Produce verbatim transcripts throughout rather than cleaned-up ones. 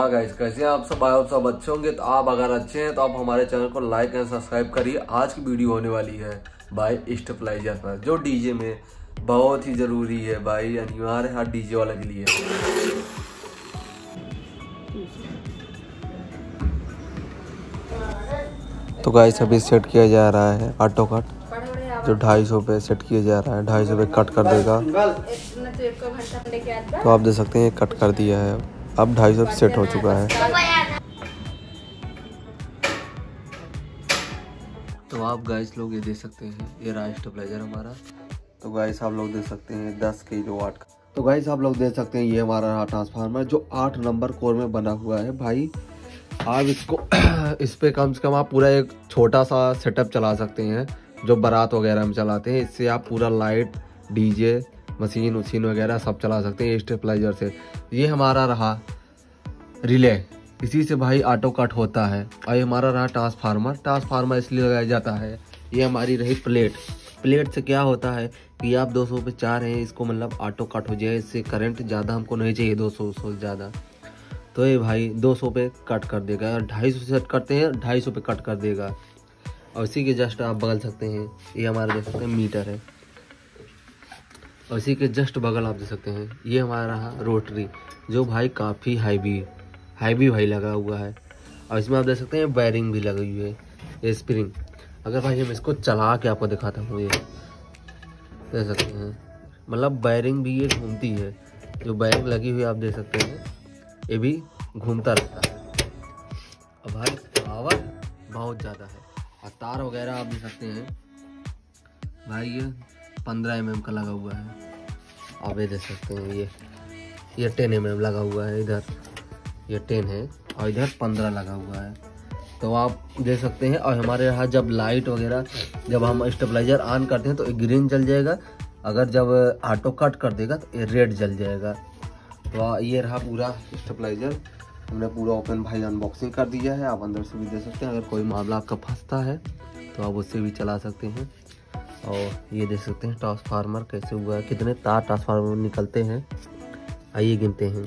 हाँ गाइस, कैसे हैं आप सब? आप सब अच्छे होंगे। तो आप अगर अच्छे हैं तो आप हमारे चैनल को लाइक एंड सब्सक्राइब करिए। आज की वीडियो होने वाली है भाई स्टेबलाइजर पर, जो डीजे में बहुत ही जरूरी है भाई, अनिवार्य है हर डीजे वाले के लिए। तो गाइस अभी सेट किया जा रहा है ऑटो कट, जो ढाई सौ पे सेट किया जा रहा है। ढाई सौ पे कट कर देगा। तो आप देख सकते हैं कट कर दिया है, अब ढाई सौ पे सेट हो चुका है। तो आप गाइस लोग ये देख सकते हैं, ये रहा स्टेबलाइजर हमारा। तो गाइस आप लोग देख सकते हैं दस किलो वाट का। तो गाइस आप लोग देख सकते हैं ये हमारा रहा ट्रांसफार्मर, जो आठ नंबर कोर में बना हुआ है भाई। आप इसको इस पे कम से कम आप पूरा एक छोटा सा सेटअप चला सकते हैं, जो बारात वगैरह में चलाते हैं। इससे आप पूरा लाइट, डीजे, मशीन उशीन वगैरह सब चला सकते हैं स्टेबलाइजर से। ये हमारा रहा रिले, इसी से भाई ऑटो कट होता है। और ये हमारा रहा ट्रांसफार्मर। ट्रांसफार्मर इसलिए लगाया जाता है। ये हमारी रही प्लेट। प्लेट से क्या होता है कि आप दो सौ पे चाह रहे हैं इसको, मतलब ऑटो कट हो जाए। इससे करंट ज़्यादा हमको नहीं चाहिए, दो सौ से ज़्यादा। तो ये भाई दो सौ पे कट कर देगा। और ढाई सौ सेट करते हैं, ढाई सौ पे कट कर देगा। और इसी के जस्ट आप बगल सकते हैं, ये हमारा देख सकते हैं मीटर है। और इसी के जस्ट बगल आप देख सकते हैं ये हमारा रहा रोटरी, जो भाई काफ़ी हैवी हैवी भाई लगा हुआ है। और इसमें आप देख सकते हैं वायरिंग भी लगी हुई है, ये स्प्रिंग। अगर भाई हम इसको चला के आपको दिखाता हूँ, ये देख सकते हैं, मतलब वायरिंग भी ये घूमती है। जो वायरिंग लगी हुई है आप देख सकते हैं, ये भी घूमता रहता है। अब भाई पावर बहुत ज़्यादा है। और तार वगैरह आप देख सकते हैं भाई, ये पंद्रह एम एम का लगा हुआ है। आप ये देख सकते हैं, ये ये टेन एम एम लगा हुआ है। इधर ये टेन है और इधर पंद्रह लगा हुआ है। तो आप देख सकते हैं। और हमारे यहाँ जब लाइट वगैरह, जब हम स्टेबलाइजर ऑन करते हैं तो ग्रीन जल जाएगा। अगर जब ऑटो कट कर देगा तो ये रेड जल जाएगा। तो ये रहा पूरा स्टेबलाइजर। हमने पूरा ओपन भाई अनबॉक्सिंग कर दिया है। आप अंदर से भी देख सकते हैं। अगर कोई मामला आपका फंसता है तो आप उससे भी चला सकते हैं। और ये देख सकते हैं ट्रांसफार्मर कैसे हुआ है, कितने तार ट्रांसफार्मर निकलते हैं, आइए गिनते हैं।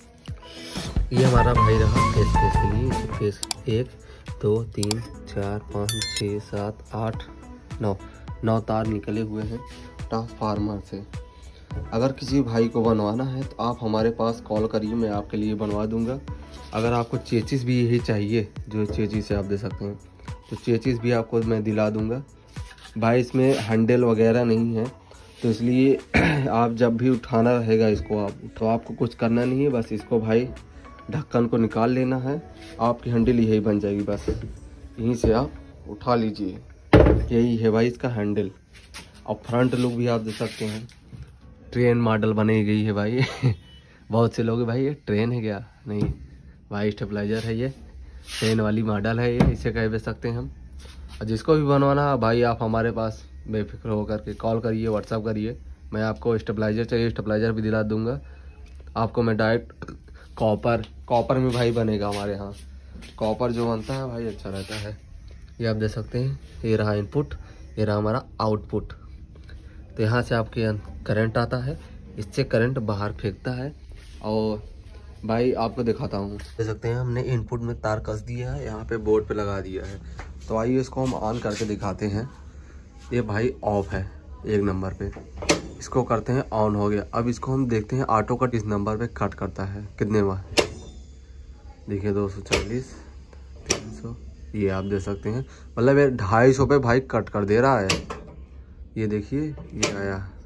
ये हमारा भाई रहा फेस फेस के लिए। फेस एक, दो, तीन, चार, पाँच, छः, सात, आठ, नौ नौ तार निकले हुए हैं ट्रांसफार्मर से। अगर किसी भाई को बनवाना है तो आप हमारे पास कॉल करिए, मैं आपके लिए बनवा दूंगा। अगर आपको चेचिस भी यही चाहिए, जो चेचिस से आप दे सकते हैं, तो चेचिस भी आपको मैं दिला दूंगा भाई। इसमें हैंडल वगैरह नहीं है, तो इसलिए आप जब भी उठाना रहेगा इसको, आप तो आपको कुछ करना नहीं है। बस इसको भाई ढक्कन को निकाल लेना है, आपकी हैंडल यही बन जाएगी। बस यहीं से आप उठा लीजिए, यही है भाई इसका हैंडल। और फ्रंट लुक भी आप देख सकते हैं, ट्रेन मॉडल बनी गई है भाई। बहुत से लोग भाई ये ट्रेन है क्या? नहीं भाई, स्टेबलाइजर है ये, ट्रेन वाली मॉडल है ये, इसे कह सकते हैं हम। और जिसको भी बनवाना है भाई, आप हमारे पास बेफिक्र होकर के कॉल करिए, व्हाट्सअप करिए। मैं आपको स्टेबलाइजर चाहिए, स्टेबलाइजर भी दिला दूंगा आपको। मैं डायरेक्ट कॉपर कॉपर में भाई बनेगा हमारे यहाँ। कॉपर जो बनता है भाई अच्छा रहता है। ये आप देख सकते हैं, ये रहा इनपुट, ये रहा हमारा आउटपुट। तो यहाँ से आपके करंट आता है, इससे करंट बाहर फेंकता है। और भाई आपको दिखाता हूँ, देख सकते हैं हमने इनपुट में तार कस दिया है, यहाँ पे बोर्ड पे लगा दिया है। तो आइए इसको हम ऑन करके दिखाते हैं। ये भाई ऑफ है एक नंबर पे, इसको करते हैं ऑन हो गया। अब इसको हम देखते हैं ऑटो कट इस नंबर पे कट करता है कितने में। देखिए दो सौ चालीस, तीन सौ, ये आप देख सकते हैं, मतलब ये ढाई सौ पे भाई कट कर दे रहा है। ये देखिए ये आया।